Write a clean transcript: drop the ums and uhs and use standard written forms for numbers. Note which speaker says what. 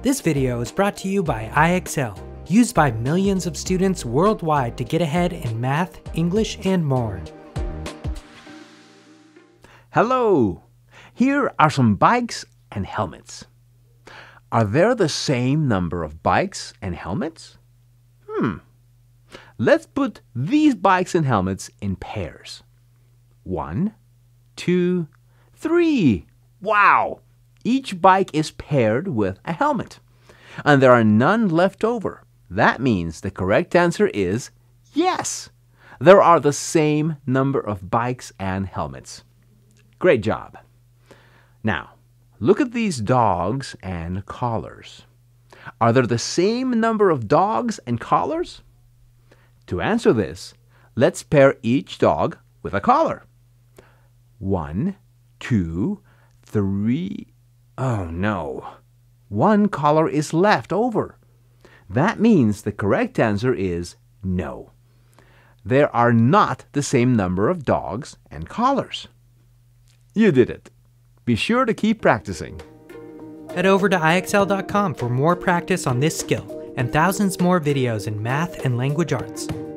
Speaker 1: This video is brought to you by IXL, used by millions of students worldwide to get ahead in math, English, and more.
Speaker 2: Hello! Here are some bikes and helmets. Are there the same number of bikes and helmets? Let's put these bikes and helmets in pairs. 1, 2, 3. Wow! Each bike is paired with a helmet. And there are none left over. That means the correct answer is yes! There are the same number of bikes and helmets. Great job. Now, look at these dogs and collars. Are there the same number of dogs and collars? To answer this, let's pair each dog with a collar. 1, 2, 3. Oh no. One collar is left over. That means the correct answer is no. There are not the same number of dogs and collars. You did it. Be sure to keep practicing.
Speaker 1: Head over to IXL.com for more practice on this skill and thousands more videos in math and language arts.